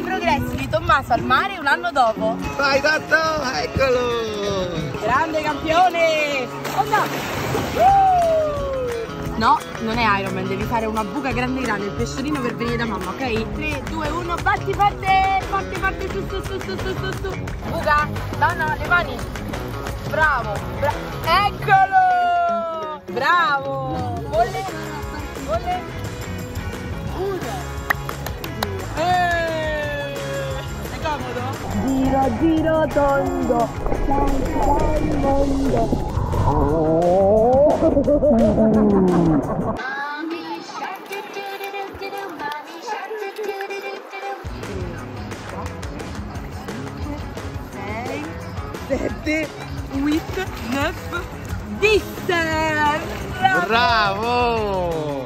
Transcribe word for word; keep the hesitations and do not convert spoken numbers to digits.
i progressi di Tommaso al mare un anno dopo. Vai Tatto, eccolo! Grande campione! Oh no! Uh! No, non è Ironman, devi fare una buca grande grande, il pesciolino per venire da mamma, ok? tre, due, uno, batti forte! Forte, forte, su, su, su, su, su, su, su. Buca? No, no, le mani. Bravo, bra eccolo! Bravo! Volle, volle. Uno. Eeeh! È comodo? Giro, giro tondo, salta il mondo. sei, sette, otto, nove, dieci! Bravo!